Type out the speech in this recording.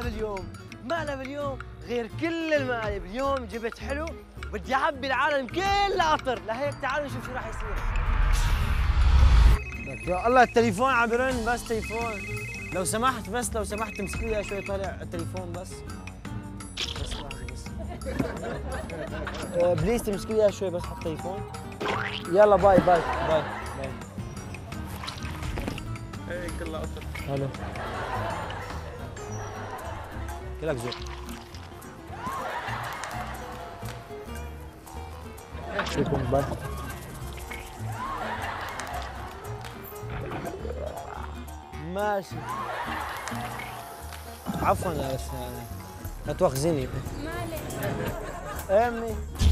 مقلب اليوم، مقلب اليوم غير كل المقالب. اليوم جبت حلو، بدي اعبي العالم كله عطر، لهيك تعالوا نشوف شو راح يصير. لك يا الله التليفون عم برن، بس تليفون. لو سمحت لو سمحت تمسكي لي شوي، طالع التليفون بس لحظة بس. بليز تمسكي لي شوي بس على التليفون. يلا باي باي باي باي. ايه كلها عطر. هلا كلك ذوق. شكرا باي. ماشي. عفوا بس لا تواخذيني. مالك؟ امي